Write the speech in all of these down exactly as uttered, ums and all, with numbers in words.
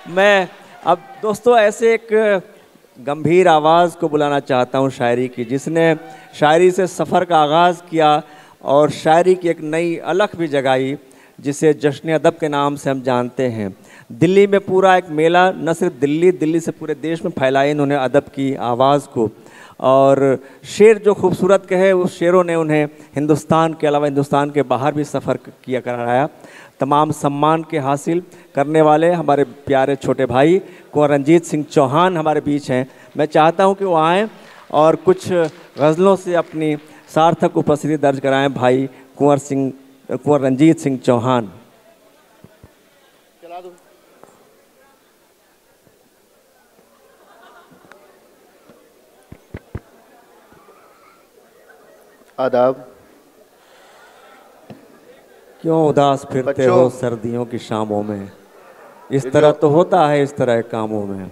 मैं अब दोस्तों ऐसे एक गंभीर आवाज़ को बुलाना चाहता हूँ शायरी की, जिसने शायरी से सफ़र का आगाज़ किया और शायरी की एक नई अलख भी जगाई, जिसे जश्न अदब के नाम से हम जानते हैं। दिल्ली में पूरा एक मेला, न सिर्फ दिल्ली दिल्ली से पूरे देश में फैलाई इन्होंने अदब की आवाज़ को, और शेर जो खूबसूरत कहे उस शेरों ने उन्हें हिंदुस्तान के अलावा हिंदुस्तान के बाहर भी सफ़र किया कराया। तमाम सम्मान के हासिल करने वाले हमारे प्यारे छोटे भाई कुंवर रंजीत सिंह चौहान हमारे बीच हैं। मैं चाहता हूं कि वो आएँ और कुछ गज़लों से अपनी सार्थक उपस्थिति दर्ज कराएं। भाई कुंवर सिंह कुंवर रंजीत सिंह चौहान। चला दो। आदाब। क्यों उदास फिरते हो सर्दियों की शामों में, इस तरह तो होता है इस तरह कामों में।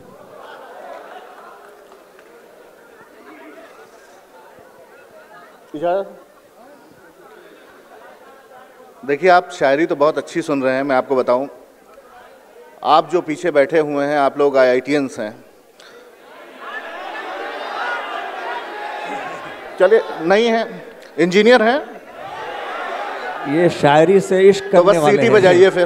देखिए, आप शायरी तो बहुत अच्छी सुन रहे हैं। मैं आपको बताऊं, आप जो पीछे बैठे हुए हैं आप लोग आई आई टी एंस हैं। चलिए, नहीं हैं, इंजीनियर हैं। ये शायरी से इश्क करने वाले हैं। तो बस सीटी बजाइए फिर।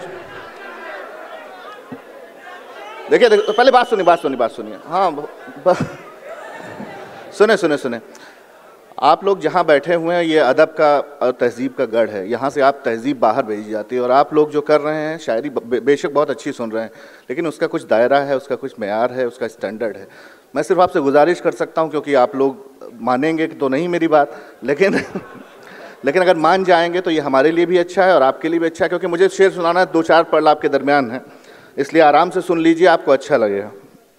देखिए, देखिए पहले बात सुनिए बात सुनिए बात सुनिए हाँ, सुने सुने सुने आप लोग जहाँ बैठे हुए हैं ये अदब का और तहजीब का गढ़ है। यहाँ से आप तहजीब बाहर भेजी जाती है, और आप लोग जो कर रहे हैं शायरी बे, बेशक बहुत अच्छी सुन रहे हैं, लेकिन उसका कुछ दायरा है, उसका कुछ मेयार है, उसका स्टैंडर्ड है। मैं सिर्फ आपसे गुजारिश कर सकता हूँ, क्योंकि आप लोग मानेंगे तो नहीं मेरी बात, लेकिन लेकिन अगर मान जाएंगे तो ये हमारे लिए भी अच्छा है और आपके लिए भी अच्छा है, क्योंकि मुझे शेर सुनाना दो चार पल आपके दरमियान है, इसलिए आराम से सुन लीजिए, आपको अच्छा लगेगा।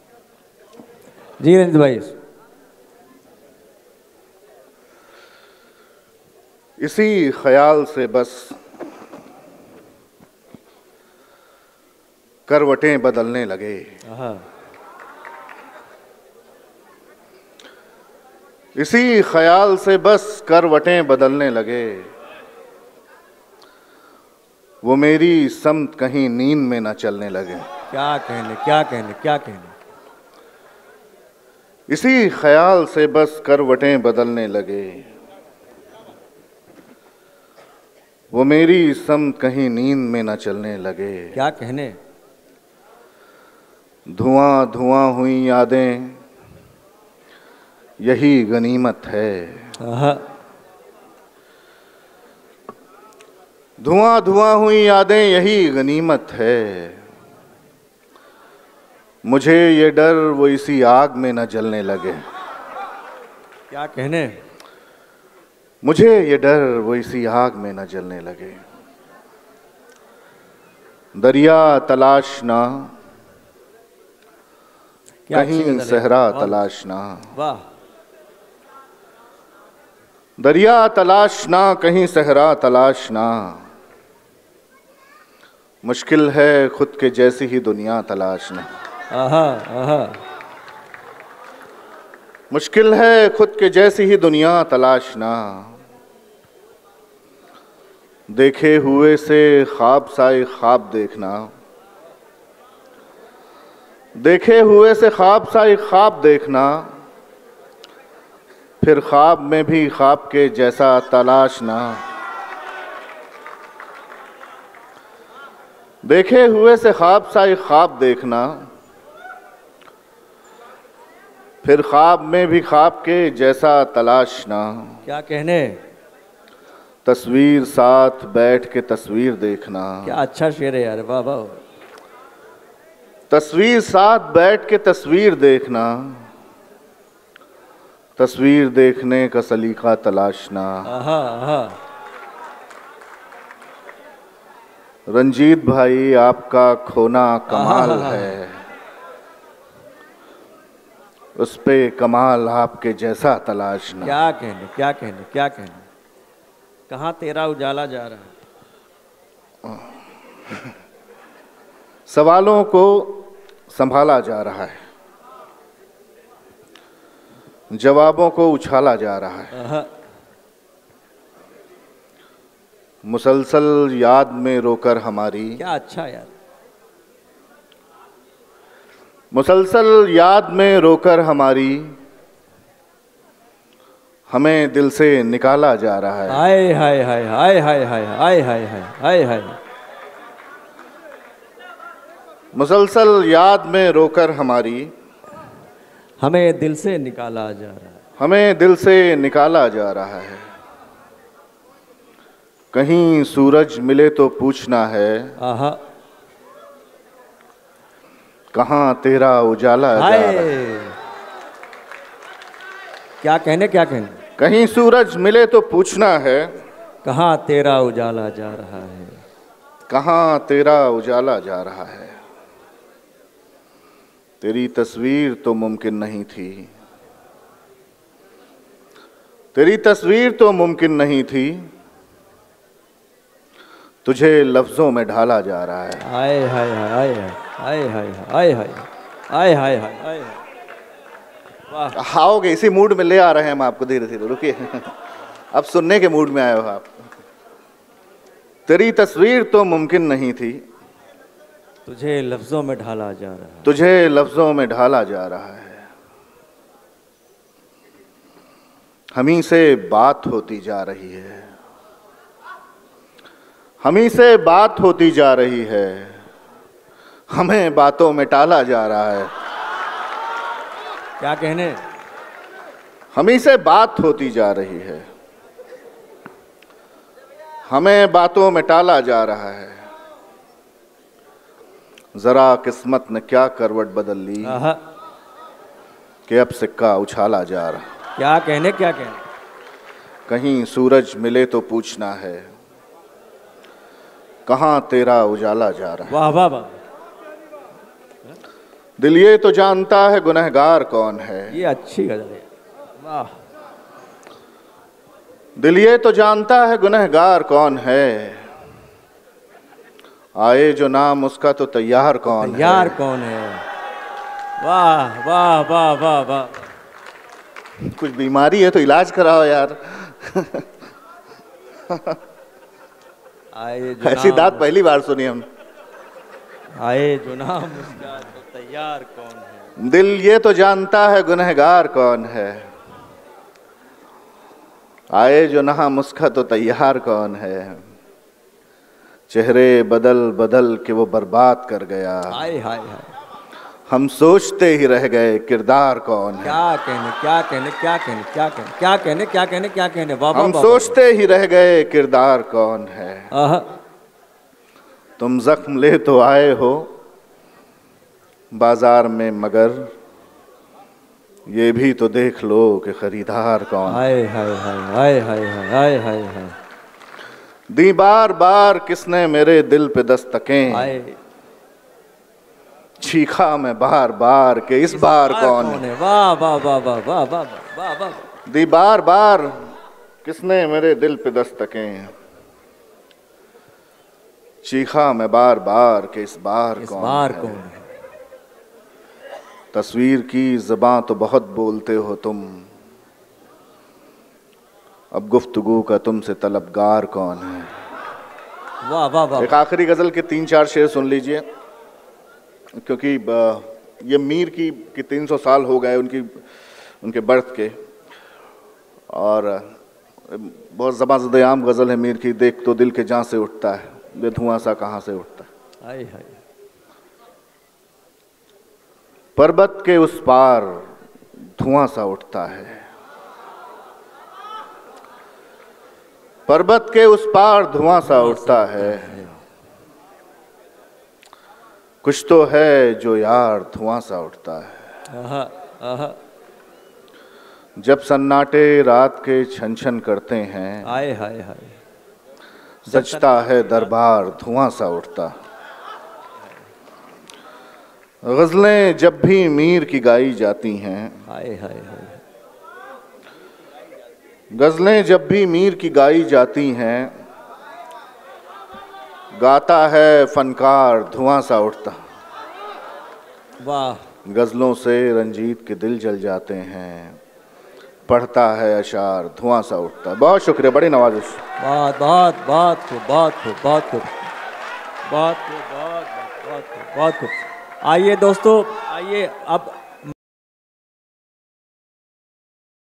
जी रंजीत भाई। इसी ख्याल से बस करवटें बदलने लगे, इसी ख्याल से बस करवटें बदलने लगे, वो मेरी समत कहीं नींद में न चलने लगे। क्या कहने क्या कहने क्या कहने इसी ख्याल से बस करवटें बदलने लगे, वो मेरी समत कहीं नींद में न चलने लगे। क्या कहने धुआं धुआं हुई यादें यही गनीमत है, धुआं धुआं हुई यादें यही गनीमत है, मुझे ये डर वो इसी आग में न जलने लगे। क्या कहने मुझे ये डर वो इसी आग में न जलने लगे। दरिया तलाशना कहीं सहरा तलाशना, वाह। दरिया तलाशना कहीं सहरा तलाशना, मुश्किल है खुद के जैसी ही दुनिया तलाशना। आहा आहा। मुश्किल है खुद के जैसी ही दुनिया तलाशना, देखे हुए से ख्वाब साए ख्वाब देखना, देखे हुए से ख्वाब साए ख्वाब देखना, फिर ख्वाब में भी ख्वाब के जैसा तलाशना, देखे हुए से ख्वाब साए ख्वाब देखना, फिर ख्वाब में भी ख्वाब के जैसा तलाशना। क्या कहने तस्वीर साथ बैठ के तस्वीर देखना। क्या अच्छा शेर है यार, वाह वाह। तस्वीर साथ बैठ के तस्वीर देखना, तस्वीर देखने का सलीका तलाशना। आहा आहा। रंजीत भाई, आपका खोना कमाल है, उस पे कमाल आपके जैसा तलाशना। क्या कहने क्या कहने क्या कहने कहाँ तेरा उजाला जा रहा है। सवालों को संभाला जा रहा है, जवाबों को उछाला जा रहा है, मुसलसल याद में रोकर हमारी। क्या अच्छा यार। मुसलसल याद में रोकर हमारी हमें दिल से निकाला जा रहा है। हाय हाय हाय हाय हाय हाय हाय हाय हाय हाय हाय। मुसलसल याद में रोकर हमारी हमें दिल से निकाला जा रहा है। हमें दिल से निकाला जा रहा है। कहीं सूरज मिले तो पूछना है, आहा, कहाँ तेरा उजाला जा हाय। रहा है। क्या कहने क्या कहने। कहीं सूरज मिले तो पूछना है, कहाँ तेरा उजाला जा रहा है। कहाँ तेरा उजाला जा रहा है। तेरी तस्वीर तो मुमकिन नहीं थी, तेरी तस्वीर तो मुमकिन नहीं थी, तुझे लफ्जों में ढाला जा रहा है। हाय हाय हाय हाय हाय हाय हाय हाय हाय हाय हाय। वाह, आओगे इसी मूड में ले आ रहे हैं हम आपको धीरे धीरे। रुकिए, अब सुनने के मूड में आए हो आप। तेरी तस्वीर तो मुमकिन नहीं थी, तुझे लफ्जों में ढाला जा रहा है। तुझे लफ्जों में ढाला जा रहा है। हमी से बात होती जा रही है, हमी से बात होती जा रही है, हमें बातों में टाला जा रहा है। क्या कहने। हमी से बात होती जा रही है, हमें बातों में टाला जा रहा है। जरा किस्मत ने क्या करवट बदल ली आहा, कि अब सिक्का उछाला जा रहा। क्या कहने क्या कहने। कहीं सूरज मिले तो पूछना है, कहाँ तेरा उजाला जा रहा है। वाह वाह वाह। दिल ये तो जानता है गुनहगार कौन है। ये अच्छी गजल है। वाह। दिल ये तो जानता है गुनहगार कौन है, आए जो नाम उसका तो तैयार कौन है। यार कौन है। वाह वाह वाह वाह वाह। कुछ बीमारी है तो इलाज कराओ यार। आए जो ऐसी नाम- बात पहली बार सुनी हम। आए जो नाम उसका तो तैयार कौन है। दिल ये तो जानता है गुनहगार कौन है, आए जो नाम उसका तो तैयार कौन है। चेहरे बदल बदल के वो बर्बाद कर गया, हाय हाय हाय। हम सोचते ही रह गए किरदार कौन है। क्या कहने क्या कहने क्या कहने क्या कहने क्या कहने क्या कहने क्या कहने। वाह वाह हम वाह, सोचते ही रह गए किरदार कौन है। वाह। आहा, तुम जख्म ले तो आए हो बाजार में, मगर ये भी तो देख लो कि खरीदार कौन है। हाय हाय हाय हाय हाय हाय हाय हाय हाय। दी बार बार किसने मेरे दिल पे दस्तकें, हाय। चीखा मैं बार बार के इस बार कौन है। वाह वाह वाह वाह वाह वाह वाह वाह। दी बार बार किसने मेरे दिल पे दस्तकें, चीखा मैं बार बार के इस बार इस कौन बार है। कौन है। तस्वीर की ज़बां तो बहुत बोलते हो तुम, अब गुफ्तगू का तुमसे तलबगार कौन है। वाह वाह वाह। एक आखिरी गजल के तीन चार शेर सुन लीजिए, क्योंकि ये मीर की की तीन सौ साल हो गए उनकी उनके बर्थ के, और बहुत ज़बां-ज़द-ए-आम गज़ल है मीर की। देख तो दिल के जान से उठता है, ये धुआं सा कहाँ से उठता है। हाय हाय। पर्वत के उस पार धुआं सा उठता है, पर्वत के उस पार धुआं सा उठता है। कुछ तो है जो यार धुआं सा उठता है। आहा, आहा। जब सन्नाटे रात के छन छन करते हैं, हाय हाय हाय। सजता है दरबार धुआं सा उठता। गजलें जब भी मीर की गाई जाती हैं, हाय हाय हाय। गजलें जब भी मीर की गाई जाती हैं, गाता है फनकार धुआं सा उठता। वाह। गजलों से रंजीत के दिल जल जाते हैं, पढ़ता है अशार धुआं सा उठता। बहुत शुक्रिया, बड़ी नवाजिश। बहुत बहुत बहुत खूब बहुत खूब बहुत खूब बहुत खूब बहुत बहुत खूब बहुत खूब। आइए दोस्तों, आइए अब